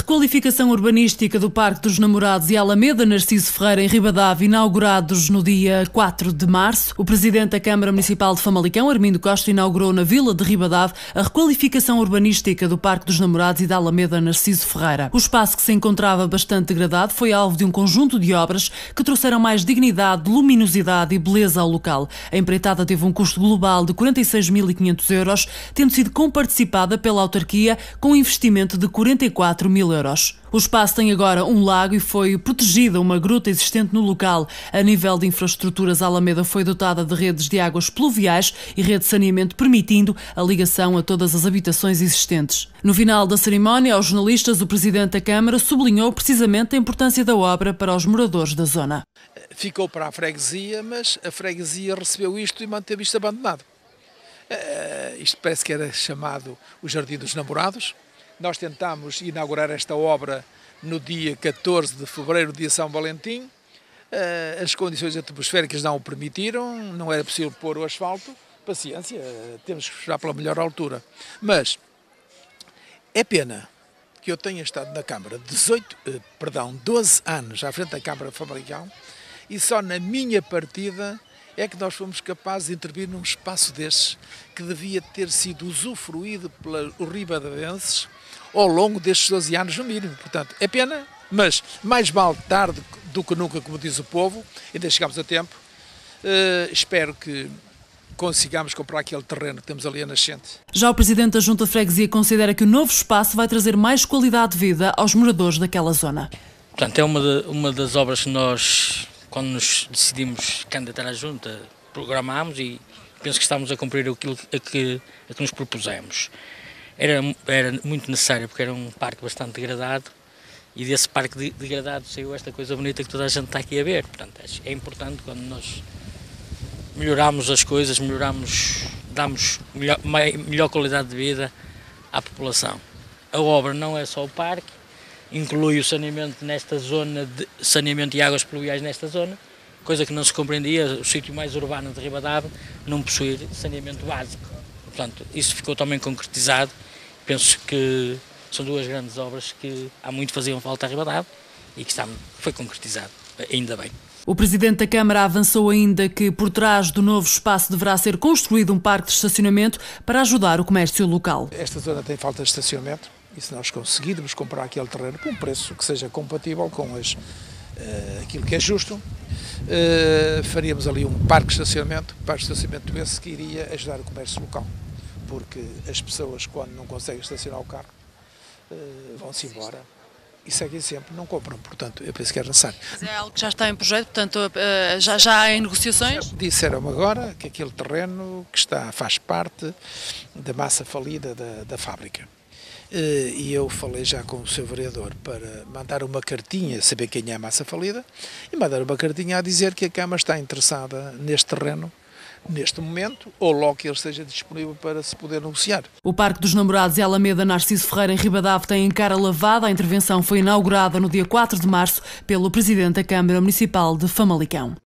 requalificação urbanística do Parque dos Namorados e Alameda Narciso Ferreira em Ribadave, inaugurados no dia 4 de março. O presidente da Câmara Municipal de Famalicão, Armindo Costa, inaugurou na Vila de Ribadave a requalificação urbanística do Parque dos Namorados e da Alameda Narciso Ferreira. O espaço, que se encontrava bastante degradado, foi alvo de um conjunto de obras que trouxeram mais dignidade, luminosidade e beleza ao local. A empreitada teve um custo global de 46.500 euros, tendo sido comparticipada pela autarquia com um investimento de 44 mil euros. O espaço tem agora um lago e foi protegida uma gruta existente no local. A nível de infraestruturas, a Alameda foi dotada de redes de águas pluviais e rede de saneamento, permitindo a ligação a todas as habitações existentes. No final da cerimónia, aos jornalistas, o presidente da Câmara sublinhou precisamente a importância da obra para os moradores da zona. Ficou para a freguesia, mas a freguesia recebeu isto e manteve isto abandonado. Isto parece que era chamado o Jardim dos Namorados. Nós tentámos inaugurar esta obra no dia 14 de fevereiro, dia São Valentim. As condições atmosféricas não o permitiram, não era possível pôr o asfalto. Paciência, temos que esperar pela melhor altura. Mas é pena que eu tenha estado na Câmara 12 anos à frente da Câmara de Famalicão e só na minha partida é que nós fomos capazes de intervir num espaço destes que devia ter sido usufruído pelos ribadavenses ao longo destes 12 anos no mínimo. Portanto, é pena, mas mais vale tarde do que nunca, como diz o povo, ainda chegamos a tempo. Espero que consigamos comprar aquele terreno que temos ali a nascente. Já o presidente da Junta de Freguesia considera que o novo espaço vai trazer mais qualidade de vida aos moradores daquela zona. Portanto, é uma das obras que nós, quando nos decidimos candidatar à Junta, programámos e penso que estamos a cumprir aquilo a que nos propusemos. Era muito necessário, porque era um parque bastante degradado e desse parque degradado saiu esta coisa bonita que toda a gente está aqui a ver. Portanto, é importante quando nós melhoramos as coisas, damos melhor qualidade de vida à população. A obra não é só o parque, inclui o saneamento nesta zona, saneamento e águas pluviais nesta zona, coisa que não se compreendia, o sítio mais urbano de Ribadave não possuir saneamento básico. Portanto, isso ficou também concretizado. Penso que são duas grandes obras que há muito faziam falta a Ribadave e que foi concretizado, ainda bem. O presidente da Câmara avançou ainda que por trás do novo espaço deverá ser construído um parque de estacionamento para ajudar o comércio local. Esta zona tem falta de estacionamento e se nós conseguirmos comprar aquele terreno por um preço que seja compatível com aquilo que é justo, faríamos ali um parque de estacionamento esse que iria ajudar o comércio local. Porque as pessoas, quando não conseguem estacionar o carro, vão-se embora e seguem sempre, não compram. Portanto, eu penso que é necessário. Mas é algo que já está em projeto, portanto, já há em negociações? Disseram-me agora que aquele terreno que faz parte da massa falida da fábrica. E eu falei já com o seu vereador para mandar uma cartinha, saber quem é a massa falida, e mandar uma cartinha a dizer que a Câmara está interessada neste terreno, neste momento, ou logo que ele esteja disponível para se poder negociar. O Parque dos Namorados e Alameda Narciso Ferreira em Ribadave tem cara lavada. A intervenção foi inaugurada no dia 4 de março pelo presidente da Câmara Municipal de Famalicão.